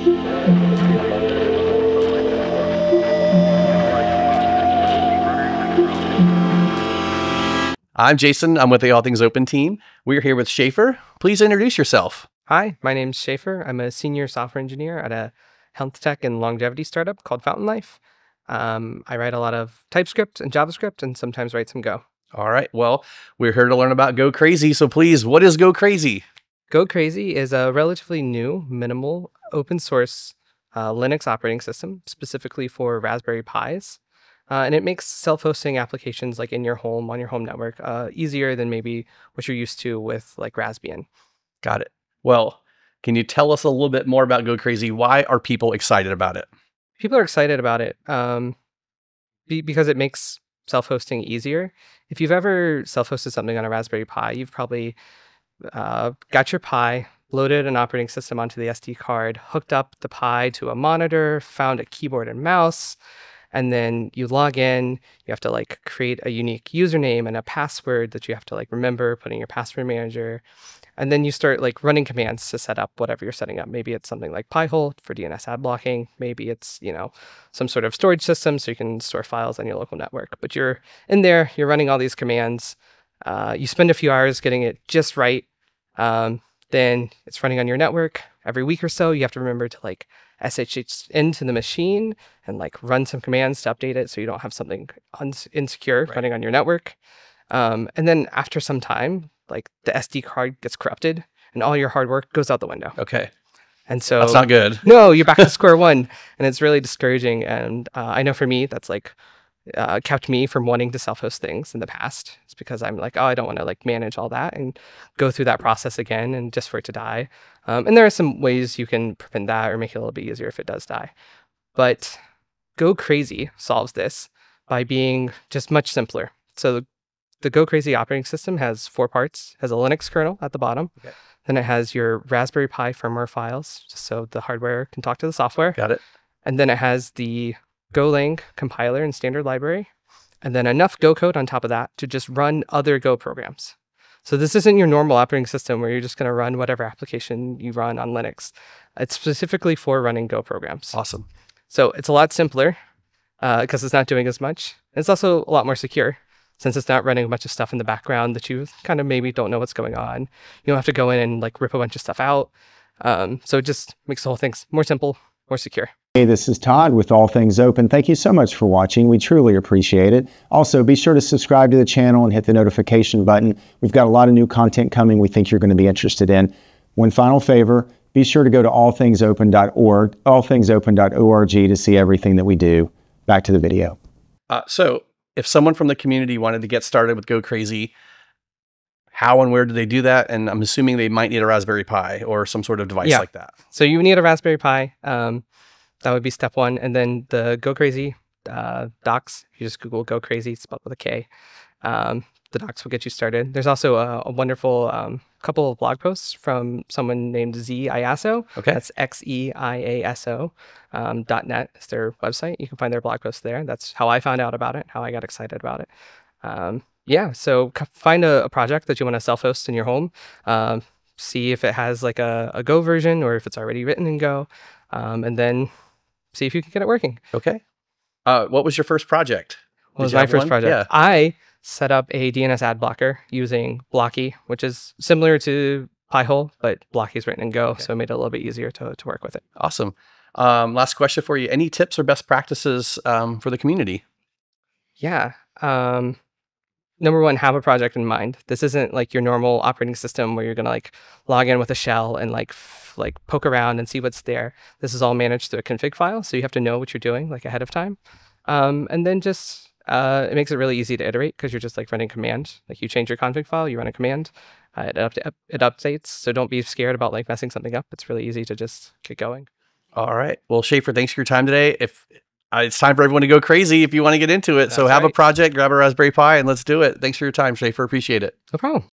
I'm Jason. I'm with the All Things Open team. We're here with Schaffer. Please introduce yourself. Hi, my name's Schaffer. I'm a senior software engineer at a health tech and longevity startup called Fountain Life. I write a lot of TypeScript and JavaScript and sometimes write some Go. All right. Well, we're here to learn about Gokrazy. So please, what is Gokrazy? Gokrazy is a relatively new, minimal, open source Linux operating system specifically for Raspberry Pis. And it makes self-hosting applications like in your home, on your home network, easier than maybe what you're used to with like Raspbian. Got it. Well, can you tell us a little bit more about Gokrazy? Why are people excited about it? People are excited about it because it makes self-hosting easier. If you've ever self-hosted something on a Raspberry Pi, you've probably got your Pi, loaded an operating system onto the SD card, hooked up the Pi to a monitor, found a keyboard and mouse, and then you log in. You have to like create a unique username and a password that you have to like remember, put in your password manager. And then you start like running commands to set up whatever you're setting up. Maybe it's something like Pi-hole for DNS ad blocking. Maybe it's, some sort of storage system so you can store files on your local network. But you're in there, you're running all these commands. You spend a few hours getting it just right. Then it's running on your network. Every week or so, you have to remember to like SSH into the machine and like run some commands to update it so you don't have something insecure running on your network. And then after some time, like the SD card gets corrupted and all your hard work goes out the window. Okay. And so that's not good. No, you're back to square one and it's really discouraging. And I know for me, that's like kept me from wanting to self-host things in the past. It's because I'm like, oh, I don't want to like manage all that and go through that process again and just for it to die. And there are some ways you can prevent that or make it a little bit easier if it does die. But Gokrazy solves this by being just much simpler. So the Gokrazy operating system has 4 parts. It has a Linux kernel at the bottom. Okay. Then it has your Raspberry Pi firmware files, just so the hardware can talk to the software. Got it. And then it has the Golang compiler and standard library, and then enough Go code on top of that to just run other Go programs. So this isn't your normal operating system where you're just going to run whatever application you run on Linux. It's specifically for running Go programs. Awesome. So it's a lot simpler because it's not doing as much. It's also a lot more secure since it's not running a bunch of stuff in the background that you kind of maybe don't know what's going on. You don't have to go in and like rip a bunch of stuff out. So it just makes the whole thing more simple, more secure. Hey, this is Todd with All Things Open. Thank you so much for watching. We truly appreciate it. Also, be sure to subscribe to the channel and hit the notification button. We've got a lot of new content coming we think you're going to be interested in. One final favor, be sure to go to allthingsopen.org, allthingsopen.org to see everything that we do. Back to the video. So if someone from the community wanted to get started with Gokrazy, how and where do they do that? And I'm assuming they might need a Raspberry Pi or some sort of device like that. So you need a Raspberry Pi. That would be step 1. And then the Gokrazy docs, if you just Google Gokrazy, spelled with a K, the docs will get you started. There's also a wonderful couple of blog posts from someone named Ziaso. Okay. That's XEIASO .net is their website. You can find their blog posts there. That's how I found out about it, how I got excited about it. Yeah, so find a project that you want to self-host in your home. See if it has like a Go version or if it's already written in Go. And then see if you can get it working. Okay. What was your first project? What was my first project? Yeah. I set up a DNS ad blocker using Blocky, which is similar to Pi-hole, but Blocky is written in Go, so it made it a little bit easier to work with it. Awesome. Last question for you. Any tips or best practices for the community? Yeah. Number 1, have a project in mind. This isn't like your normal operating system where you're going to like log in with a shell and like poke around and see what's there. This is all managed through a config file. So you have to know what you're doing like ahead of time. And then just, it makes it really easy to iterate because you're just like running command. Like you change your config file, you run a command, it updates. So don't be scared about like messing something up. It's really easy to just get going. All right. Well, Schaffer, thanks for your time today. It's time for everyone to go crazy if you want to get into it. So have a project, grab a Raspberry Pi, and let's do it. Thanks for your time, Schaffer. Appreciate it. No problem.